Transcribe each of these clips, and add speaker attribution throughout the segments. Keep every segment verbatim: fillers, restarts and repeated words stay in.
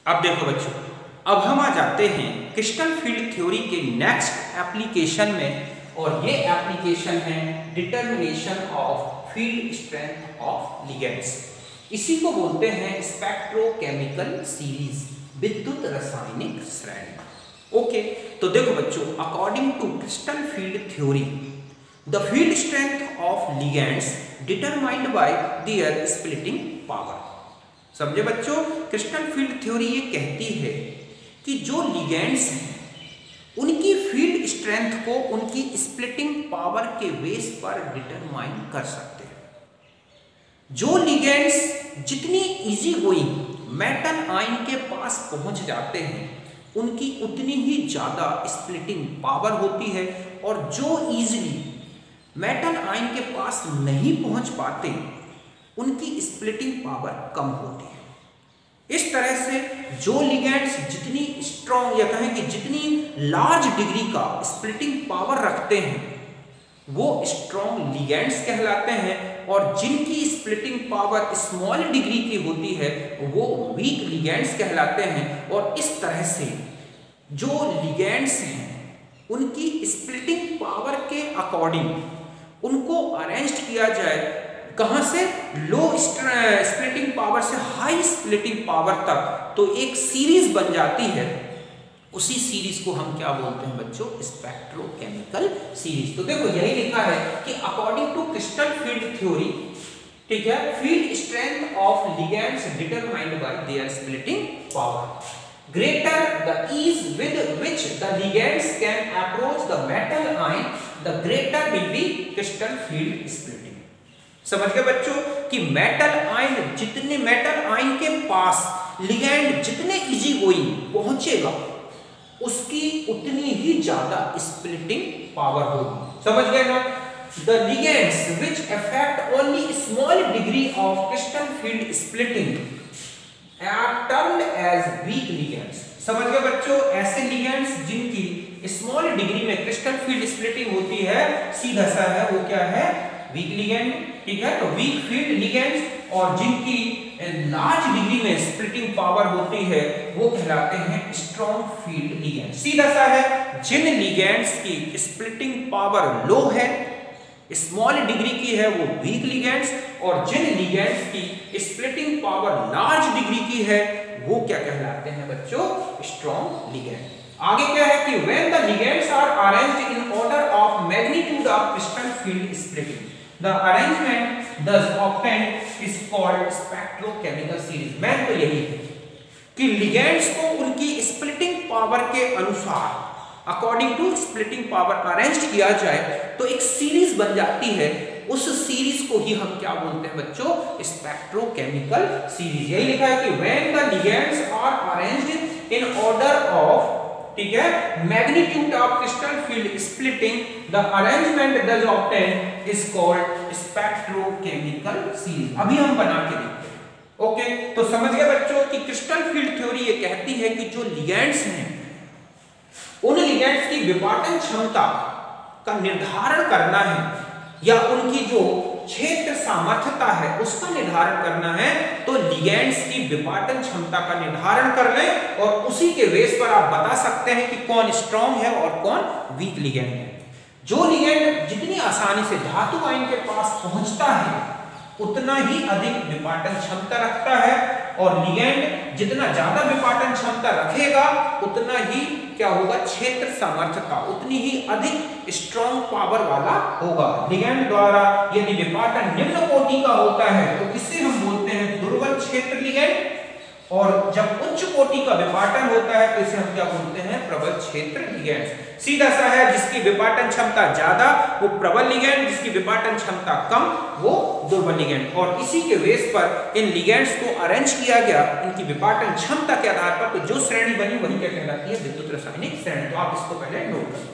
Speaker 1: अब देखो बच्चों, अब हम आ जाते हैं क्रिस्टल फील्ड थ्योरी के नेक्स्ट एप्लीकेशन में, और ये एप्लीकेशन है determination of field strength of ligands. इसी को बोलते हैं स्पेक्ट्रोकेमिकल सीरीज, विद्युत रासायनिक श्रेणी। ओके, तो देखो बच्चों, according to crystal field theory the field strength of ligands determined by their splitting power. समझे बच्चों, क्रिस्टल फील्ड थ्योरी ये कहती है कि जो लिगेंड्स हैं उनकी फील्ड स्ट्रेंथ को उनकी स्प्लिटिंग पावर के बेस पर डिटरमाइन कर सकते हैं। जो लिगेंड्स जितनी इजी गोइंग मेटल आयन के पास पहुंच जाते हैं उनकी उतनी ही ज़्यादा स्प्लिटिंग पावर होती है, और जो इजीली मेटल आयन के पास नहीं पहुंच पाते उनकी स्प्लिटिंग पावर कम होती है। इस तरह से जो लिगेंड्स जितनी स्ट्रॉन्ग या कहें कि जितनी लार्ज डिग्री का स्प्लिटिंग पावर रखते हैं वो स्ट्रॉन्ग लिगेंड्स कहलाते हैं, और जिनकी स्प्लिटिंग पावर स्मॉल डिग्री की होती है वो वीक लिगेंड्स कहलाते हैं। और इस तरह से जो लिगेंड्स हैं उनकी स्प्लिटिंग पावर के अकॉर्डिंग उनको अरेंज किया जाए, कहां से, लो स्प्लिटिंग पावर से हाई स्प्लिटिंग पावर तक, तो एक सीरीज बन जाती है। उसी सीरीज को हम क्या बोलते हैं बच्चों, स्पेक्ट्रोकेमिकल सीरीज। तो देखो यही लिखा है कि according to crystal field theory, ठीक है, field strength of ligands determined by their splitting power, greater the ease with which the ligands can approach the metal ion, the greater will be crystal field splitting। समझ गए बच्चों कि metal ion जितने metal ion के पास ligand जितने easy going पहुंचेगा उसकी उतनी ही ज्यादा स्प्लिटिंग पावर होगी। समझ गए ना। The ligands which affect only small degree of crystal field splitting are termed as weak ligands। समझ गए बच्चों, ऐसे लिगेंड्स जिनकी स्मॉल डिग्री में क्रिस्टल फील्ड स्प्लिटिंग होती है, सीधा सा है, वो क्या है, वीक लिगेंड। ठीक है, तो वीक फील्ड लिगेंड्स, और जिनकी लार्ज डिग्री में स्प्लिटिंग पावर होती है वो कहलाते हैं स्ट्रॉन्ग फील्ड लिगेंड्स। सीधा सा है, जिन लिगेंड्स की स्प्लिटिंग पावर लो है, स्मॉल डिग्री की है, वो वीक लिगेंड्स, और जिन लिगेंड्स की स्प्लिटिंग पावर लार्ज डिग्री की है वो क्या कहलाते हैं बच्चों, स्ट्रॉन्ग लिगेंड। आगे क्या है कि when the ligands are arranged in order of magnitude of crystal field splitting, the arrangement thus obtained is called spectrochemical series. मैं तो यही है कि लिगेंड्स को उनकी स्प्लिटिंग पावर के अनुसार according to splitting power arrange किया जाए तो एक सीरीज बन जाती है। उस सीरीज को ही हम क्या बोलते हैं बच्चों, स्पेक्ट्रोकेमिकल सीरीज। यही लिखा है कि when the ligands are arranged in order of, ठीक है, magnitude of crystal field splitting, the arrangement thus obtained is called spectrochemical series. अभी हम बना के देखते हैं। ओके, तो समझ गए बच्चों कि क्रिस्टल फील्ड थ्योरी ये कहती है कि जो लिगेंड्स हैं उन लिगेंड्स की विपाटन क्षमता का निर्धारण करना है, या उनकी जो क्षेत्र सामर्थ्यता है उसका निर्धारण करना है, तो लिगेंड्स की विपाटन क्षमता का निर्धारण कर लें, और उसी के बेस पर आप बता सकते हैं कि कौन स्ट्रॉन्ग है और कौन वीक लिगेंड है। जो लिगेंड जितनी आसानी से धातु आयन के पास पहुंचता है उतना ही अधिक विपाटन क्षमता रखता है, और लिगेंड जितना ज्यादा विपाटन क्षमता रखेगा उतना ही क्या होगा, क्षेत्र सामर्थ्यता उतनी ही अधिक स्ट्रॉन्ग पावर वाला होगा। लिगेंड द्वारा यदि विपाटन निम्न कोटि का होता है तो इसे हम बोलते हैं दुर्बल क्षेत्र लिगेंड, और जब उच्च कोटि का विपाटन होता है तो इसे हम क्या बोलते हैं, प्रबल क्षेत्र लिगेंड। सीधा सा है, जिसकी विपाटन क्षमता ज्यादा वो प्रबल लिगेंड, जिसकी विपाटन क्षमता कम वो दुर्बल लिगेंड। और इसी के बेस पर इन लिगेंड्स को अरेंज किया गया इनकी विपाटन क्षमता के आधार पर, तो जो श्रेणी बनी वही क्या कहलाती है, विद्युत रासायनिक श्रेणी। तो आप इसको पहले नोट करें।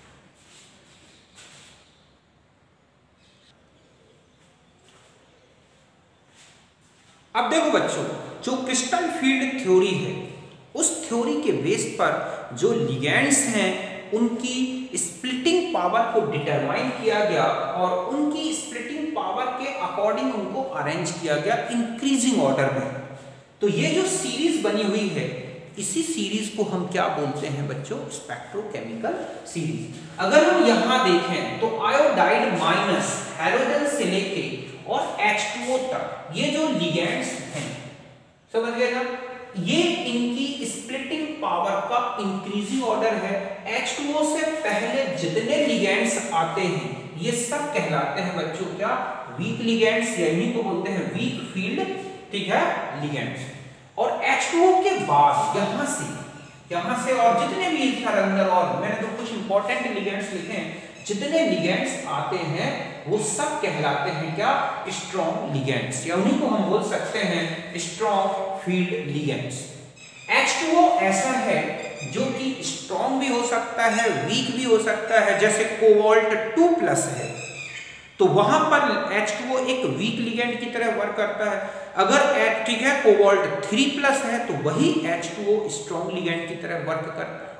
Speaker 1: अब देखो बच्चों, जो क्रिस्टल फील्ड थ्योरी है उस थ्योरी के बेस पर जो लिगेंड्स हैं उनकी स्प्लिटिंग पावर को डिटरमाइन किया गया, और उनकी स्प्लिटिंग पावर के अकॉर्डिंग उनको अरेंज किया गया इंक्रीजिंग ऑर्डर में। तो ये जो सीरीज बनी हुई है इसी सीरीज को हम क्या बोलते हैं बच्चों? Spectrochemical series. अगर हम यहां देखें तो आयोडाइड माइनस हैलोजन से लेके और एच टू ओ तक ये जो लिगेंड्स हैं, समझ गए ना, ये इनकी स्प्लिटिंग पावर का इंक्रीजिंग ऑर्डर है। एच टू ओ से पहले जितने लिगेंड्स आते हैं ये सब कहलाते हैं बच्चों क्या? वीक लिगेंड्स, या इन्हीं को बोलते हैं वीक फील्ड, ठीक है, लिगेंड्स। और एच टू ओ के बाद यहां से यहां से और जितने भी इधर अंदर, और मैंने तो कुछ इंपॉर्टेंट लिगेंड्स लिखे हैं, जितने लिगेंड्स आते हैं वो सब कहलाते हैं क्या? स्ट्रॉन्ग लिगेंड्स, या उन्हीं को हम बोल सकते हैं strong field ligands. H two O ऐसा है जो कि स्ट्रॉन्ग भी हो सकता है, वीक भी हो सकता है। जैसे कोबाल्ट टू प्लस है तो वहां पर एच टू ओ एक वीक लिगेंड की तरह वर्क करता है। अगर एच ठीक है कोबाल्ट थ्री प्लस है तो वही H two O strong ligand की तरह वर्क करता है,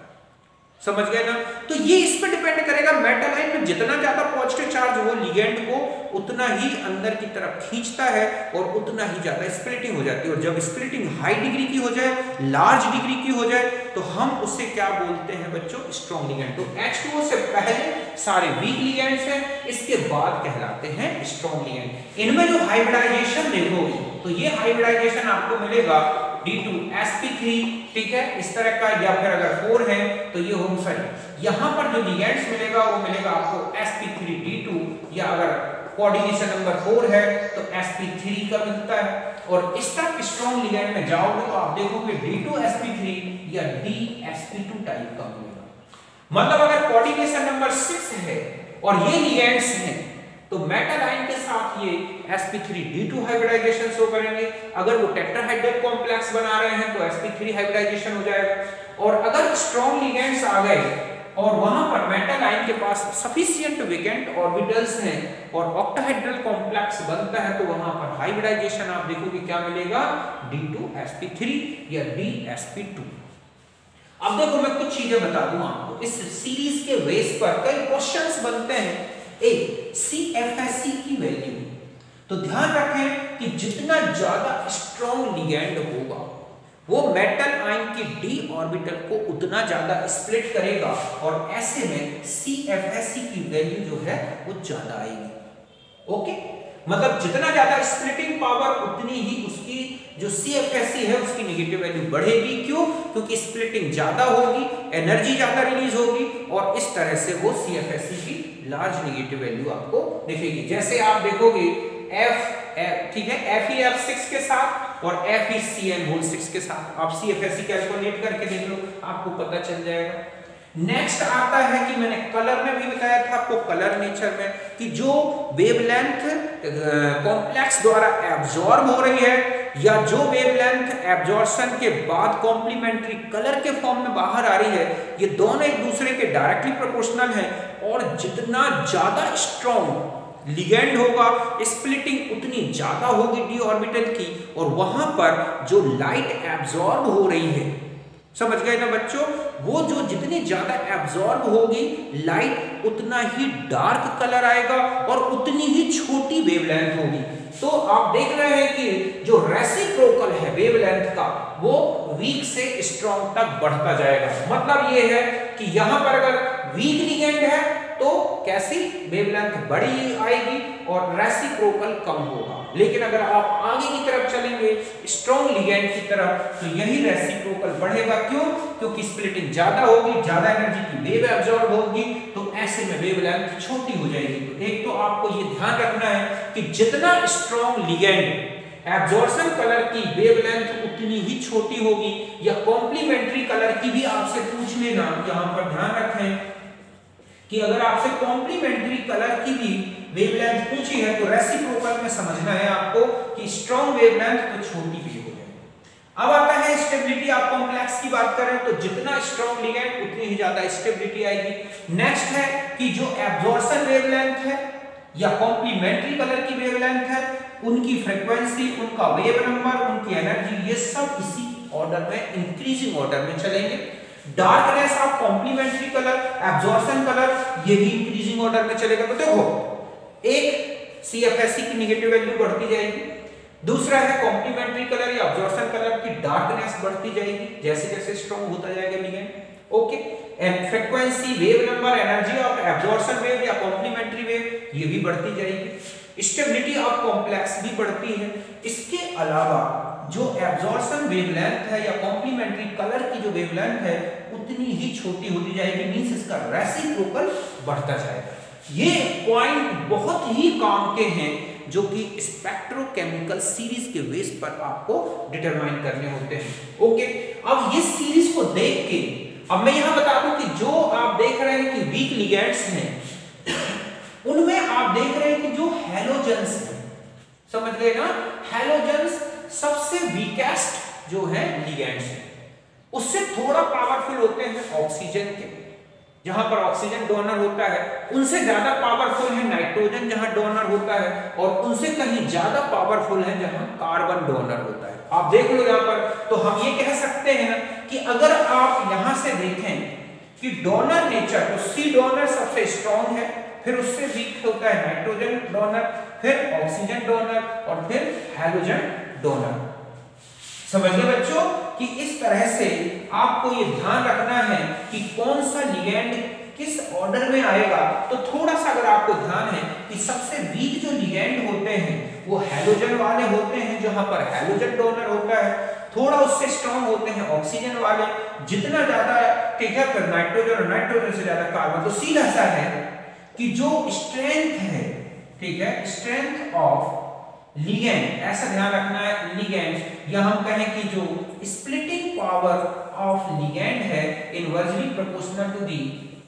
Speaker 1: समझ गए ना। तो ये इस पर डिपेंड करेगा, मेटल आयन में जितना ज्यादा पॉजिटिव चार्ज वो लिगेंड को उतना ही अंदर की तरफ खींचता है और उतना ही ज्यादा स्प्लिटिंग हो जाती है। और जब स्प्लिटिंग हाई डिग्री की हो जाए, लार्ज डिग्री की हो जाए, तो हम उसे क्या बोलते हैं बच्चों? Strong ligand. तो एच टू ओ से पहले सारे वीक लिगेंड्स हैं, इसके बाद कहलाते हैं स्ट्रॉन्ग लिगेंड। इनमें जो हाइब्रिडाइजेशन देखोगे तो ये हाइब्रिडाइजेशन आपको मिलेगा D two S P three, ठीक है, इस तरह का, या फिर अगर फोर है तो ये होम सॉरी यहां पर जो लिगेंड्स मिलेगा वो मिलेगा आपको S P three D two, या अगर कोऑर्डिनेशन नंबर फोर है तो एस पी थ्री का मिलता है। और इस तरह स्ट्रॉन्ग लिगेंड में जाओगे तो आप देखोगे D two S P three या D S P two type का मिलेगा। मतलब अगर कोऑर्डिनेशन नंबर सिक्स है और ये लिगेंड्स हैं तो मेटल आयन के साथ ये S P three D two hybridization show करेंगे। अगर वो टेट्राहाइड्रल कॉम्प्लेक्स बना रहे हैं तो एस पी थ्री हाइब्रिडाइजेशन हो जाएगा। और अगर स्ट्रॉन्ग लिगेंड्स आ गए और वहां पर मेटल आयन के पास सफिशिएंट वेकेंट ऑर्बिटल्स हैं और ऑक्टाहाइड्रल कॉम्प्लेक्स बनता है तो वहां पर हाइब्रिडाइजेशन आप देखोगे क्या मिलेगा? D two S P three या डी एस पी टू। अब देखो मैं कुछ चीजें बता दूं आपको, इस सीरीज के बेस पर कई क्वेश्चंस बनते हैं। एक सी एफ एस सी की वैल्यू, तो ध्यान रखें कि जितना ज्यादा स्ट्रॉन्ग लिगेंड होगा वो मेटल आयन की डी ऑर्बिटल को उतना ज्यादा स्प्लिट करेगा और ऐसे में सी एफ एस सी की वैल्यू जो है वो ज्यादा आएगी। ओके, मतलब जितना ज्यादा स्प्लिटिंग पावर उतनी ही उसकी जो सी एफ एस सी है उसकी नेगेटिव वैल्यू बढ़ेगी। क्यों? क्योंकि स्प्लिटिंग ज्यादा होगी, एनर्जी ज्यादा रिलीज होगी और इस तरह से वो सी एफ एस सी की लार्ज नेगेटिव वैल्यू आपको दिखेगी। जैसे आप देखोगे एफ ठीक है एफ ई एफ सिक्स के साथ और F E C N whole six के साथ आप C F S C calculate करके देख लो, आपको पता चल जाएगा। नेक्स्ट आता है कि मैंने कलर में भी बताया था आपको, कलर नेचर में, कि जो वेवलेंथ कॉम्प्लेक्स द्वारा एब्जॉर्ब हो रही है या जो वेवलेंथ एब्जॉर्प्शन के बाद कॉम्प्लीमेंट्री कलर के फॉर्म में बाहर आ रही है, ये दोनों एक दूसरे के डायरेक्टली प्रोपोर्शनल हैं। और जितना ज्यादा स्ट्रॉन्ग लिगेंड होगा स्प्लिटिंग उतनी ज्यादा होगी डी ऑर्बिटल की, और वहां पर जो लाइट एब्जॉर्ब हो रही है, समझ गए ना बच्चों, वो जो जितनी ज्यादा एब्जॉर्ब होगी लाइट उतना ही डार्क कलर आएगा और उतनी ही छोटी वेवलेंथ होगी। तो आप देख रहे हैं कि जो रेसिप्रोकल है वेवलेंथ का वो वीक से स्ट्रॉन्ग तक बढ़ता जाएगा। मतलब ये है कि यहां पर अगर वीक लिगेंड है तो कैसी वेवलेंथ बड़ी आएगी और रेसिप्रोकल कम होगा। लेकिन अगर आप आगे की तरफ चलेंगे स्ट्रॉन्ग लिगेंड की तरफ तो यही रेसिप्रोकल बढ़ेगा। क्यों? क्योंकि स्प्लिटिंग ज्यादा होगी, ज्यादा एनर्जी की वेव एब्जॉर्ब होगी, तो ऐसे में वेवलेंथ छोटी हो जाएगी। तो एक तो आपको ये ध्यान रखना है कि जितना स्ट्रॉन्ग लिगेंड एब्जॉर्प्शन कलर की वेवलेंथ उतनी ही छोटी होगी, या कॉम्प्लीमेंट्री कलर की भी आपसे पूछ लेना। यहां पर ध्यान रखें कि अगर आपसे कॉम्प्लीमेंट्री कलर की भी वेवलेंथ पूछी है तो रेसिप्रोकल में समझना है आपको कि स्ट्रॉन्ग वेवलेंथ तो छोटी भी हो जाए। अब आता है स्टेबिलिटी। आप कॉम्प्लेक्स की बात करें तो जितना स्ट्रॉन्ग लिगेंड उतनी ही ज्यादा स्टेबिलिटी आएगी। नेक्स्ट है कि जो एब्जॉर्प्शन वेवलेंथ है या कॉम्प्लीमेंट्री कलर की वेवलेंथ है, उनकी फ्रीक्वेंसी, उनका वेव नंबर, उनकी एनर्जी, ये सब इसी ऑर्डर में इंक्रीजिंग ऑर्डर में चलेंगे। Darkness of complementary colour, absorption colour, ये भी इंक्रीजिंग ऑर्डर में चलेगा। तो देखो एक सी एफ एस सी की नेगेटिव वैल्यू बढ़ती जाएगी, दूसरा है कॉम्प्लीमेंट्री कलर या एब्जॉर्प्शन कलर की डार्कनेस बढ़ती बढ़ती जाएगी जैसे जैसे स्ट्रॉन्ग होता जाएगा ligand. Okay, and frequency, wave number, energy of absorption wave या कॉम्प्लीमेंट्री वेव ये भी बढ़ती जाएगी। स्टेबिलिटी ऑफ कॉम्प्लेक्स भी बढ़ती है। इसके अलावा जो एब्जॉर्प्शन वेवलेंथ है या कॉम्प्लीमेंट्री कलर की जो वेवलेंथ है उतनी ही छोटी होती जाएगी, मींस इसका रेसिप्रोकल बढ़ता जाएगा। ये पॉइंट बहुत ही काम के हैं जो कि स्पेक्ट्रोकेमिकल सीरीज के बेस पर आपको डिटरमाइन करने होते हैं। ओके, अब ये सीरीज को देख के अब मैं यहां बता दूं कि जो आप देख रहे हैं कि वीक लिगेंड्स हैं उनमें आप देख रहे हैं कि जो हैलोजेंस है, समझ गए ना, हैलोजेंस सबसे वीकेस्ट जो है लिगेंड्स है, उससे थोड़ा पावरफुल होते हैं ऑक्सीजन के, जहां पर ऑक्सीजन डोनर होता है, उनसे ज्यादा पावरफुल है नाइट्रोजन जहां डोनर होता है, और उनसे कहीं ज्यादा पावरफुल है जहां कार्बन डोनर होता है। आप देख लो यहां पर, तो हम ये कह सकते हैं कि अगर आप यहां से देखें कि डोनर नेचर, तो सी डोनर सबसे स्ट्रॉन्ग है, फिर उससे वीक होता है नाइट्रोजन डोनर, फिर ऑक्सीजन डोनर और फिर हैलोजन डोनर। समझ गए बच्चों कि इस तरह से आपको ये ध्यान रखना है कि कौन सा लिगेंड किस ऑर्डर में आएगा। तो थोड़ा सा अगर आपको ध्यान है कि सबसे वीक जो लिगेंड होते हैं वो हैलोजन वाले होते हैं, जहां पर हैलोजन डोनर होता है, थोड़ा उससे स्ट्रॉन्ग होते हैं ऑक्सीजन वाले, जितना ज्यादा ठीक है फिर नाइट्रोजन और नाइट्रोजन से ज्यादा कार्बन। तो सीधा सा है कि जो स्ट्रेंथ है, ठीक है, स्ट्रेंथ ऑफ लिगेंड, ऐसा ध्यान रखना है लिगेंड, या हम कहें कि जो स्प्लिटिंग पावर ऑफ लिगेंड है inversely proportional to the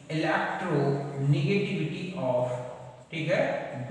Speaker 1: electronegativity of, ठीक है,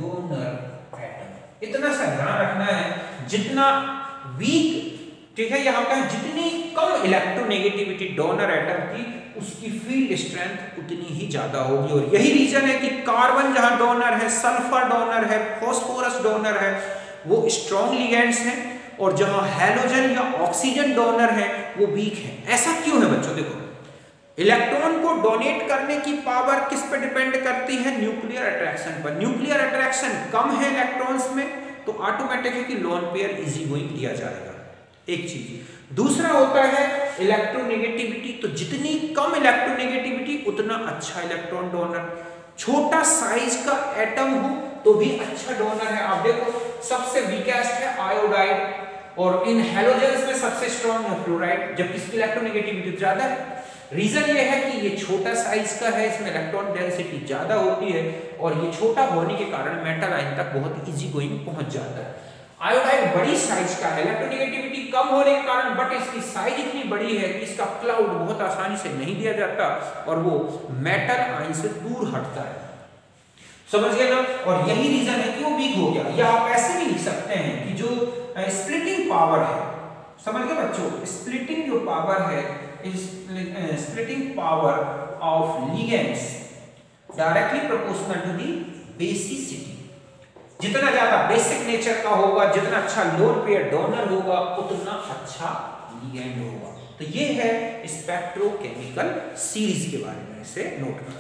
Speaker 1: डोनर एटम। इतना सा ध्यान रखना है, जितना वीक, ठीक है, यहां कहें जितनी कम इलेक्ट्रोनेगेटिविटी डोनर एटम की उसकी फील्ड स्ट्रेंथ उतनी ही ज्यादा होगी। और यही रीजन है कि कार्बन जहां डोनर है, सल्फर डोनर है, फास्फोरस डोनर है, वो स्ट्रॉन्ग लिगेंड्स हैं, और जहां हैलोजन या ऑक्सीजन डोनर है वो वीक है। ऐसा क्यों है बच्चों? देखो, इलेक्ट्रॉन को डोनेट करने की पावर किस पे डिपेंड करती है? न्यूक्लियर अट्रैक्शन पर। न्यूक्लियर अट्रैक्शन कम है इलेक्ट्रॉन्स में तो ऑटोमेटिक है कि लोन पेयर इजी गोइंग दिया जाएगा, एक चीज। दूसरा होता है इलेक्ट्रोनेगेटिविटी, तो जितनी कम इलेक्ट्रोनेगेटिविटी उतना अच्छा इलेक्ट्रॉन डोनर। छोटा साइज का एटम हो तो भी अच्छा डोनर है। आप देखो सबसे वीकेस्ट है आयोडाइड, और इन हैलोजेंस में सबसे स्ट्रॉन्ग है फ्लोराइड, जबकि इसकी इलेक्ट्रोनेगेटिविटी ज्यादा है। रीजन ये है कि ये छोटा साइज का है, इसमें इलेक्ट्रॉन डेंसिटी ज्यादा होती है, और ये छोटा होने के कारण मेटल आयन तक बहुत इजी गोइंग पहुंच जाता है। आयोडाइड बड़ी साइज का है, इलेक्ट्रोनेगेटिविटी कम होने के कारण, बट इसकी साइज इतनी बड़ी है कि इसका क्लाउड बहुत आसानी से नहीं दिया जाता और वो मेटल आयन से दूर हटता है। समझ गए ना? और यही रीजन है कि वो वीक हो गया। या आप ऐसे भी लिख सकते हैं कि जो स्प्लिटिंग पावर है, समझ गए बच्चों, स्प्लिटिंग जो पावर है, splitting power of ligands directly proportional to the basicity. जितना ज्यादा बेसिक नेचर का होगा, जितना अच्छा लोन पेयर डोनर होगा, उतना अच्छा लिगेंड होगा। तो ये है स्पेक्ट्रोकेमिकल सीरीज के बारे में, इसे नोट करें।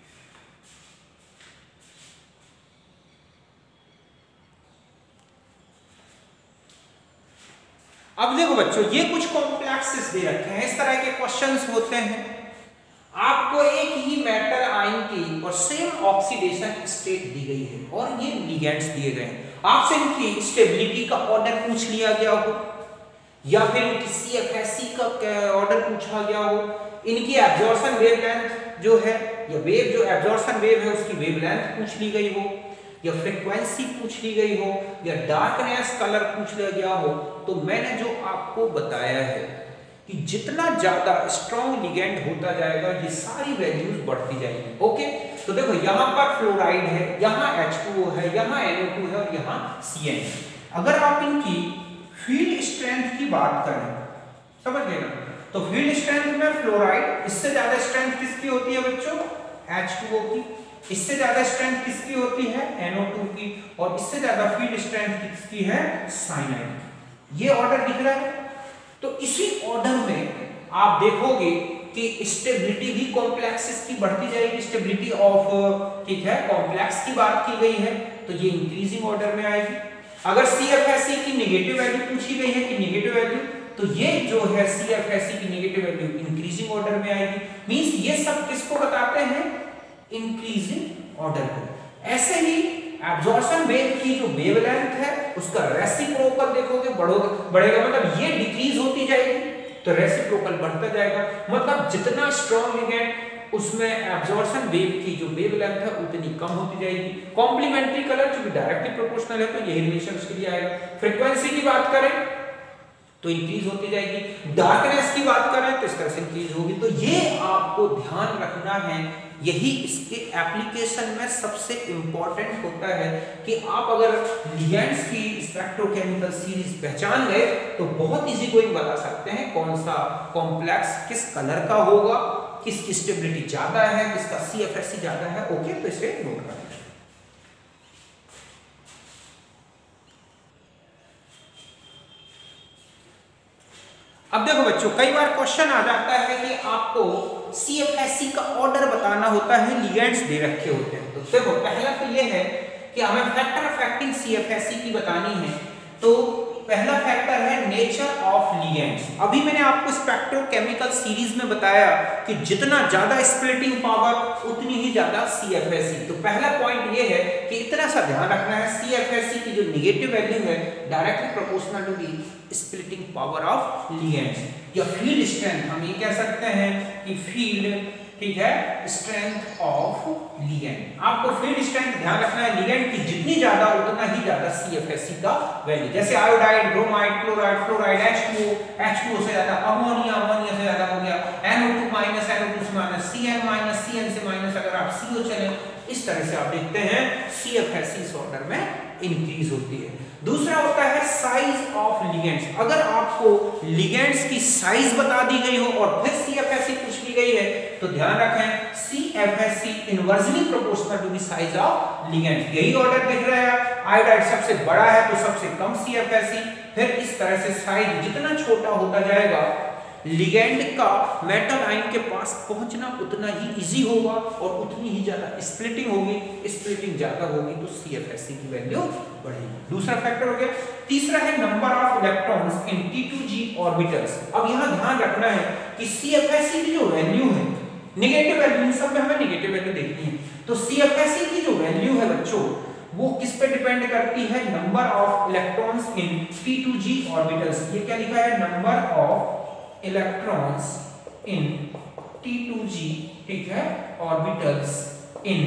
Speaker 1: अब देखो बच्चों, ये कुछ कॉम्प्लेक्सेस दे रखे हैं, इस तरह के क्वेश्चंस होते हैं। आपको एक ही मेटल आयन की और सेम ऑक्सीडेशन स्टेट दी गई है और ये लिगेंड्स दिए गए हैं। आपसे इनकी स्टेबिलिटी का ऑर्डर पूछ लिया गया हो, या फिर इनकी सीएफएससी का ऑर्डर पूछा गया हो, इनकी एब्जॉर्प्शन वेवलेंथ जो है, या वेव जो एब्जॉर्प्शन वेव है उसकी वेवलेंथ पूछ ली गई हो, या फ्रीक्वेंसी पूछ ली गई हो, या डार्कनेस कलर पूछ लिया गया हो। तो मैंने जो आपको बताया है कि जितना ज्यादा स्ट्रॉन्ग लिगेंड होता जाएगा ये सारी वैल्यूज बढ़ती जाएगी। ओके, तो देखो यहाँ पर फ्लोराइड है, यहाँ एच टू ओ है, यहाँ एन ओ टू है और यहाँ सी एन है। अगर आप इनकी फील्ड स्ट्रेंथ की बात करें, समझ गए ना, तो फील्ड स्ट्रेंथ में फ्लोराइड, इससे ज्यादा स्ट्रेंथ किसकी होती है बच्चों? एच टू ओ की। इससे ज्यादा स्ट्रेंथ किसकी होती है? एन ओ टू की। और इससे ज्यादा फील्ड स्ट्रेंथ किसकी है? साइनाइड। ये ऑर्डर दिख रहा है। तो इसी ऑर्डर में आप देखोगे कि स्टेबिलिटी भी कॉम्प्लेक्सेस की बढ़ती जाएगी। स्टेबिलिटी ऑफ, ठीक है, कॉम्प्लेक्स की बात की गई है तो ये इंक्रीजिंग ऑर्डर में आएगी। अगर सीएफएससी की नेगेटिव वैल्यू पूछी गई है कि नेगेटिव वैल्यू, तो ये जो है सी एफ एस सी की नेगेटिव वैल्यू इंक्रीजिंग ऑर्डर में आएगी। मींस ये सब किसको बताते हैं, इंक्रीजिंग ऑर्डर को। ऐसे ही एब्जॉर्प्शन वेव की जो वेवलेंथ है उसका रेसिप्रोकल देखोगे बढ़ोगे बढ़ेगा, मतलब ये डिक्रीज होती जाएगी तो रेसिप्रोकल बढ़ता जाएगा, मतलब जितना स्ट्रॉन्ग लिगेंड उसमें एब्जॉर्प्शन वेव की जो वेवलेंथ है उतनी कम होती जाएगी। कॉम्प्लीमेंट्री कलर जो डायरेक्टली प्रोपोर्शनल है तो यही रिलेशन उसके लिए आएगा। फ्रीक्वेंसी की बात करें तो इंक्रीज होती जाएगी, डार्कनेस की बात करें तो इस तरह से इंक्रीज होगी। तो ये आपको ध्यान रखना है, यही इसके एप्लीकेशन में सबसे इंपॉर्टेंट होता है कि आप अगर लिगेंड्स की स्पेक्ट्रोकेमिकल सीरीज पहचान गए तो बहुत इजी गोइंग बता सकते हैं कौन सा कॉम्प्लेक्स किस कलर का होगा, किसकी स्टेबिलिटी ज्यादा है, किसका सी एफ एस सी ज्यादा है। ओके, तो इसे नोट करें। अब देखो बच्चों, कई बार क्वेश्चन आ जाता है कि आपको सी एफ एस सी का ऑर्डर बताना होता है, लिगेंड्स दे रखे होते हैं। तो देखो पहला तो ये है कि हमें factor affecting C F S C की बतानी है। तो पहला फैक्टर है नेचर ऑफ लिगेंड्स। अभी मैंने आपको स्पेक्ट्रोकेमिकल सीरीज में बताया कि जितना ज्यादा स्प्लिटिंग पावर उतनी ही ज्यादा सी एफ एस सी। तो पहला पॉइंट ये है कि इतना सा ध्यान रखना है, सी एफ एस सी की जो नेगेटिव वैल्यू है directly proportional to the splitting power of ligands या फील्ड स्ट्रेंथ। हम ये कह सकते हैं कि फील्ड, ठीक है, स्ट्रेंथ ऑफ लिगेंड। आपको फील्ड स्ट्रेंथ ध्यान रखना है, लिगेंड की जितनी ज्यादा उतना ही ज्यादा सी एफ एस सी का वैल्यू। जैसे iodide, bromide, chloride, fluoride, H two O, H two O से ज्यादा अमोनिया, अमोनिया से ज्यादा हो गया N O two minus, N O two से minus, C N minus, C N से माइनस, अगर आप सी ओ चले इस तरह से आप देखते हैं सी एफ एस सी इस ऑर्डर में इंक्रीज होती है। दूसरा होता है साइज ऑफ लिगेंड्स। अगर आपको लिगेंड्स की साइज बता दी गई हो और फिर सी एफ एस सी पूछ ली गई है तो ध्यान रखें C F S C inversely proportional to the size of ligands. यही ऑर्डर दिख रहा है, आयोडाइड सबसे बड़ा है तो सबसे कम सी एफ एस सी, फिर इस तरह से साइज जितना छोटा होता जाएगा लिगेंड का मेटल आयन के पास पहुंचना उतना ही इजी होगा और उतनी ही ज्यादा स्प्लिटिंग होगी। स्प्लिटिंग ज्यादा होगी तो सी एफ एस सी की वैल्यू बढ़ेगी। दूसरा फैक्टर हो गया। तीसरा है number of electrons in T two G orbitals. अब यहां ध्यान रखना है कि सी एफ एस सी की जो वैल्यू है, नेगेटिव वैल्यू, इन सब में हमें नेगेटिव वैल्यू देखनी है, तो सी एफ एस सी की जो वैल्यू है बच्चों वो किस पे डिपेंड करती है, number of electrons in T two G orbitals. ये क्या लिखा है, number of electrons in T two G, ठीक है, ऑर्बिटल्स इन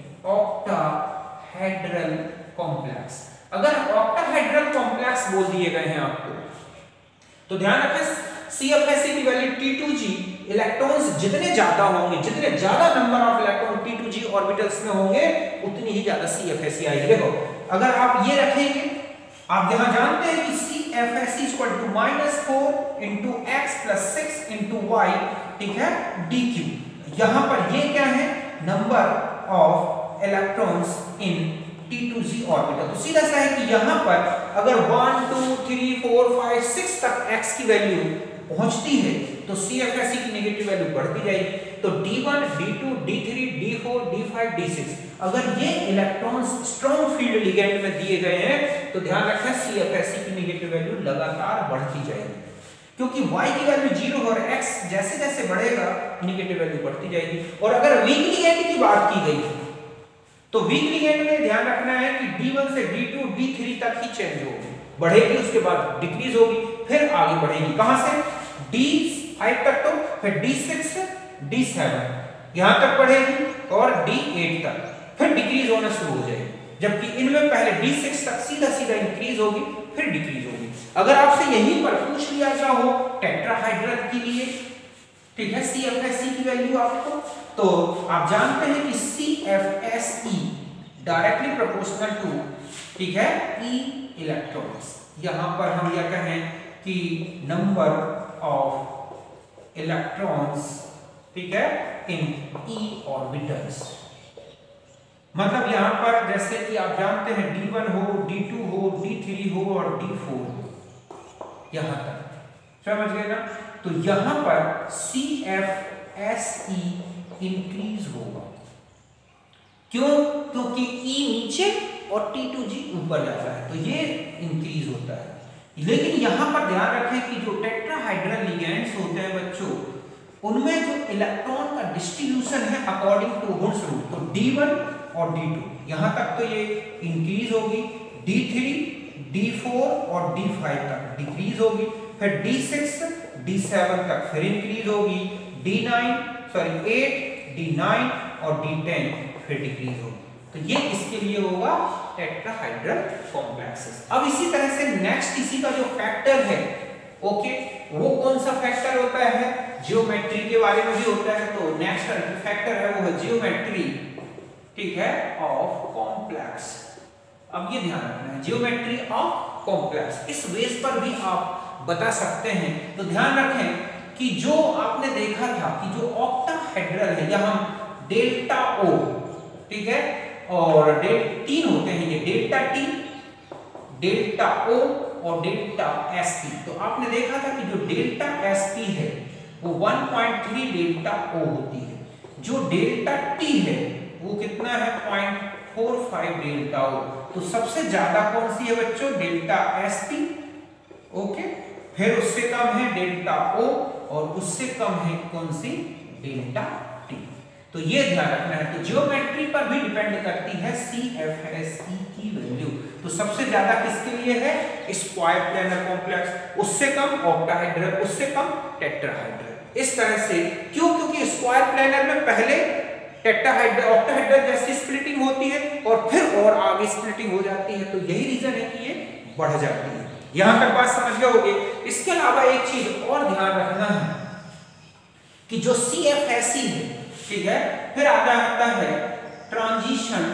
Speaker 1: ऑक्टाहेड्रल कॉम्प्लेक्स। अगर ऑक्टाहेड्रल कॉम्प्लेक्स बोल दिए गए हैं आपको तो ध्यान रखें सी एफ एस सी की value T two G, electrons जितने ज्यादा होंगे, जितने ज्यादा number of electron T two G orbitals में होंगे उतनी ही ज्यादा सी एफ एस सी आएगी। देखो अगर आप ये रखेंगे, आप यहां जानते हैं कि C F S C equal to minus four into X plus six into Y, ठीक है, डी क्यू। यहां पर ये क्या है, number of electrons in T two G orbital. तो सीधा सा है कि यहां पर अगर one two three four five six तक एक्स की वैल्यू पहुंचती है तो सी एफ एस सी की नेगेटिव वैल्यू बढ़ती जाएगी। तो D one, D two, D three, D four, D five, D six, अगर ये इलेक्ट्रॉन्स स्ट्रॉन्ग फील्ड लिगेंड में दिए गए हैं तो ध्यान रखें सी एफ एस सी की नेगेटिव वैल्यू लगातार बढ़ती जाएगी, क्योंकि y की वैल्यू जीरो और x जैसे जैसे बढ़ेगा नेगेटिव वैल्यू बढ़ती जाएगी। और अगर वीक लिगेंड की बात की गई तो वीक लिगेंड में ध्यान रखना है कि डी वन से डी टू, डी थ्री तक ही चेंज होगी, बढ़ेगी, उसके बाद डिक्रीज होगी, फिर आगे बढ़ेगी कहां से, डी फाइव तक, तो फिर डी सिक्स, डी सेवन यहां तक बढ़ेगी और डी एट तक, फिर डिक्रीज होना शुरू हो जाएगी। जबकि इनमें पहले डी सिक्स तक सीधा सीधा इंक्रीज होगी, फिर डिक्रीज होगी। अगर आपसे यहीं पर पूछ लिया गया हो टेट्राहाइड्रल के लिए, ठीक है, सी एफ एस सी की वैल्यू आपको, तो आप जानते हैं कि C F S E directly proportional to, ठीक है, ई इलेक्ट्रॉन्स। यहां पर हम यह कहें कि नंबर ऑफ इलेक्ट्रॉन्स, ठीक है, इन ई ऑर्बिटल्स। मतलब यहां पर जैसे कि आप जानते हैं डी वन हो, डी टू हो, डी थ्री हो और डी फोर हो, यहां तक समझ गए ना। तो यहां पर C F S E increase होगा, क्यों, क्योंकि ई नीचे और टी टू जी ऊपर जाता है तो ये इंक्रीज होता है। लेकिन यहां पर ध्यान रखें कि जो टेट्रा टेट्राहाइड्रल लिगेंड्स होते हैं बच्चों, उनमें जो इलेक्ट्रॉन का डिस्ट्रीब्यूशन है अकॉर्डिंग टू हुड्स रूल, तो डी वन और डी टू, यहां तक तो ये इंक्रीज होगी, डी थ्री, डी फोर और डी फाइव तक डिक्रीज होगी, फिर डी सिक्स, डी सेवन तक फिर इंक्रीज होगी, D nine sorry eight, D nine और डी टेन फिर डिक्रीज होगी। तो ये इसके लिए होगा टेट्राहाइड्रल कॉम्प्लेक्सेस। अब इसी तरह से नेक्स्ट इसी का जो फैक्टर है, ओके, वो कौन सा फैक्टर होता है, जियोमेट्री के बारे में भी होता है, तो नेक्स्ट फैक्टर है वो है जियोमेट्री, ठीक है, ऑफ कॉम्प्लेक्स। अब ये ध्यान रखना है, जियोमेट्री ऑफ कॉम्प्लेक्स, इस बेस पर भी आप बता सकते हैं। तो ध्यान रखें कि जो आपने देखा था कि जो ऑक्टाहेड्रल है, यहाँ डेल्टा ओ, ठीक है, और डेल तीन होते हैं ये, डेल्टा टी, डेल्टा ओ और डेल्टा एस पी। तो आपने देखा था कि जो डेल्टा एस पी है वो one point three delta O होती है, जो डेल्टा टी है वो कितना है, zero point four five delta O. तो सबसे ज्यादा कौन सी है बच्चों, डेल्टा एस पी, ओके, फिर उससे कम है डेल्टा ओ और उससे कम है कौन सी, डेल्टा टी। तो ये ध्यान रखना है। तो ज्योमेट्री पर भी डिपेंड करती है सी एफ एस ई की वैल्यू। तो सबसे ज्यादा किसके लिए है, स्क्वायर प्लेनर कॉम्प्लेक्स, उससे कम ऑक्टाहेड्रल, उससे कम टेट्राहाइड्रल। इस तरह से क्यों, क्योंकि स्क्वायर प्लेनर में पहले टेट्राहाइड्रल ऑक्टाहेड्रल जैसी स्प्लिटिंग होती है और फिर और आगे स्प्लिटिंग हो जाती है, तो यही रीजन है कि ये बढ़ जाती है। यहां तक बात समझ गए होगे। इसके अलावा एक चीज और ध्यान रखना है कि जो सी एफ एस ई है, ठीक है, फिर आता आता है ट्रांजिशन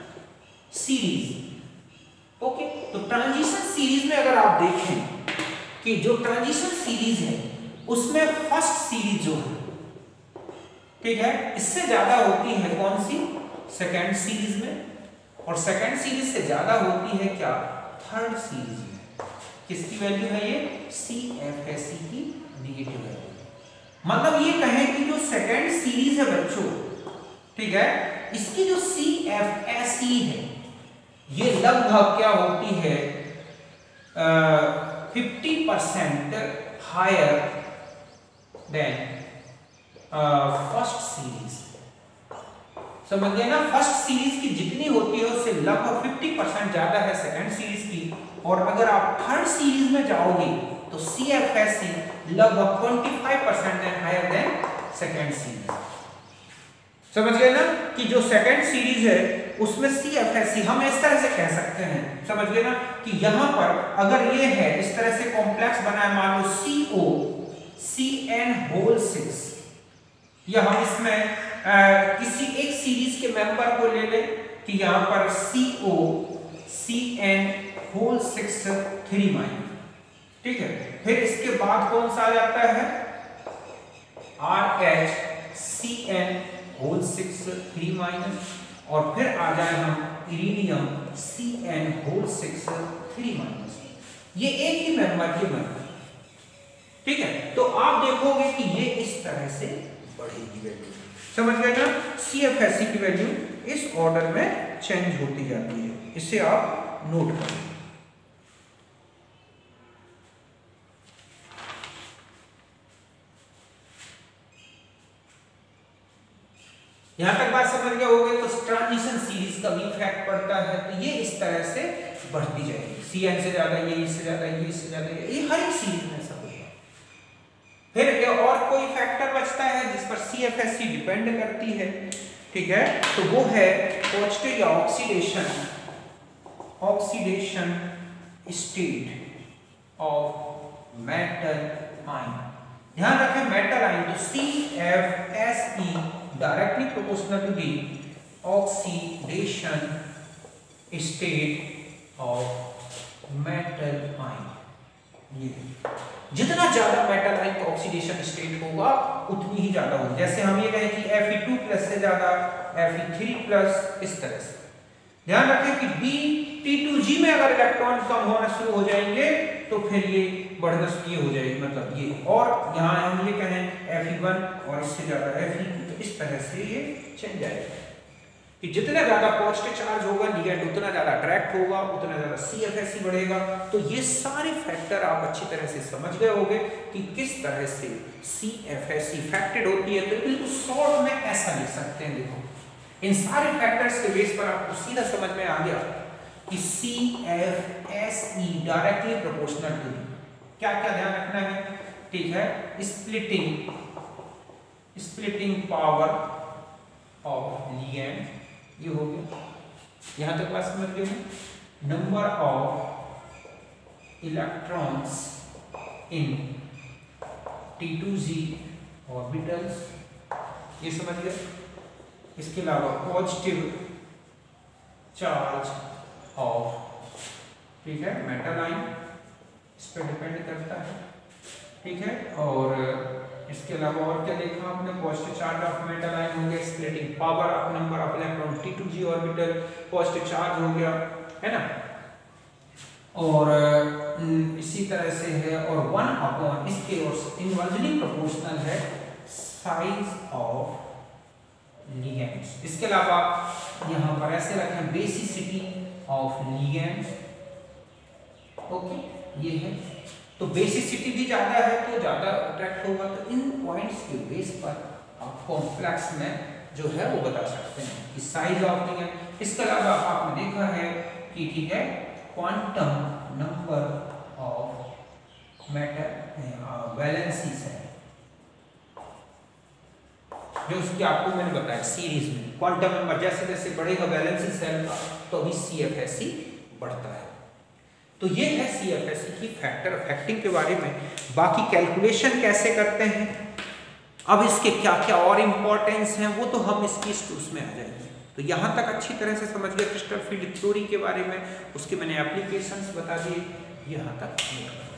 Speaker 1: सीरीज, ओके। तो ट्रांजिशन सीरीज में अगर आप देखें कि जो ट्रांजिशन सीरीज है उसमें फर्स्ट सीरीज जो है, ठीक है, इससे ज्यादा होती है कौन सी, सेकेंड सीरीज में, और सेकेंड सीरीज से ज्यादा होती है क्या, थर्ड सीरीज में। किसकी वैल्यू है ये, सी एफ एस ई की नेगेटिव वैल्यू। मतलब ये कहें कि जो सेकेंड सीरीज है बच्चों, ठीक है, इसकी जो सी एफ एस ई है ये लगभग क्या होती है, fifty percent higher than first series. समझ गए ना, फर्स्ट सीरीज की जितनी होती है उससे लगभग फिफ्टी परसेंट ज्यादा है सेकेंड सीरीज की। और अगर आप थर्ड सीरीज में जाओगे तो सी एफ एस ई लगभग twenty five percent higher than second series. समझ गए ना कि जो सेकेंड सीरीज है उसमें सी एफ एस ई हम इस तरह से कह सकते हैं, समझ गए ना, कि यहां पर अगर ये है इस तरह से कॉम्प्लेक्स बना है, मान लो C O C N whole six, या हम इसमें आ, किसी एक सीरीज के मेंबर को ले लें कि यहां पर C O C N whole six three minus, ठीक है, फिर इसके बाद कौन सा आ जाता है, R H C N whole six three minus, और फिर आ जाए हम iridium C N whole six three minus. ये एक ही मेंबर के मेंबर, ठीक है। तो आप देखोगे कि ये इस तरह से बढ़ेगी वैल्यू, समझ गए ना, सी एफ एस ई की वैल्यू इस ऑर्डर में चेंज होती जाती है, इसे आप नोट करें। यहां तक बात समझ गए होगे। तो ट्रांजिशन सीरीज का भी इफेक्ट पड़ता है, तो ये इस तरह से बढ़ती जाएगी, सी एन से ज्यादा ये, इससे ज्यादा ये, इससे ज्यादा ये, ये हर एक सीरीज में सब होगा। फिर और कोई फैक्टर बचता है जिस पर C F S E depend करती है, ठीक है, तो वो है पॉजिटिव या oxidation oxidation state of metal ion. ध्यान रखें मेटल आयन, तो C F S E directly proportional to the oxidation state of metal ion. ये जितना ज्यादा मेटल आयन का ऑक्सीडेशन स्टेट होगा उतनी ही ज्यादा होगी। जैसे हम ये कहें कि एफ ई टू प्लस से ज्यादा एफ ई थ्री प्लस, इस तरह से। ध्यान रखें कि बी टी टू जी में अगर इलेक्ट्रॉन कम होना शुरू हो जाएंगे तो फिर ये बढ़ना ये हो जाएगी, मतलब ये, और यहाँ हम ये कहें एफ ई वन और इससे ज्यादा एफ ई टू, तो इस तरह से ये चेंज आएगा, कि जितना ज्यादा पॉजिटिव चार्ज होगा लिगेंड उतना ज्यादा अट्रैक्ट होगा, उतना ज्यादा सीएफएससी बढ़ेगा। तो ये सारे फैक्टर आप अच्छी तरह से समझ गए होंगे कि किस तरह से सीएफएससी इफेक्टेड होती है। तो बिल्कुल शॉर्ट में ऐसा लिख सकते हैं, देखो इन सारे फैक्टर्स के बेस पर आपको सीधा समझ में आ गया कि सीएफएससी डायरेक्टली प्रोपोर्शनल टू क्या क्या ध्यान रखना है, ठीक है, splitting splitting power of ligand, ये हो गया, यहां तक बात समझ गए। Number of electrons in T two G orbitals, ये समझ गए। इसके अलावा पॉजिटिव चार्ज ऑफ, ठीक है, मेटल आयन, इस पर डिपेंड करता है, ठीक है। और इसके अलावा और क्या देखा आपने, positive charge of metal ion हो गया, splitting power of number of electron T two G orbital, positive charge हो गया, है ना। और इसी तरह से है, और वन अपॉन इसके और इनवर्सली प्रोपोर्शनल है साइज ऑफ लिगेंड्स। इसके अलावा यहाँ पर ऐसे रखें बेसिसिटी ऑफ लिगेंड्स, ओके, ये है। तो बेसिसिटी भी ज्यादा है तो ज्यादा अट्रैक्ट होगा। तो इन पॉइंट्स के बेस पर आप कॉम्प्लेक्स में जो है वो बता सकते हैं कि साइज ऑफ लिगेंड। इसके अलावा आपने देखा है कि, ठीक है, quantum number of matter valencies है, जो उसकी आपको मैंने बताया सीरीज में, क्वांटम नंबर जैसे जैसे बढ़ेगा वैलेंसी सेल का तो अभी सीएफएससी बढ़ता है। तो ये है सीएफएससी की फैक्टर अफेक्टिंग के बारे में। बाकी कैलकुलेशन कैसे करते हैं, अब इसके क्या क्या और इंपॉर्टेंस हैं वो तो हम इसकी उसमें आ जाएंगे। तो यहाँ तक अच्छी तरह से समझ गए क्रिस्टल फील्ड थ्योरी के बारे में, उसके मैंने एप्लीकेशंस बता दिए, यहाँ तक।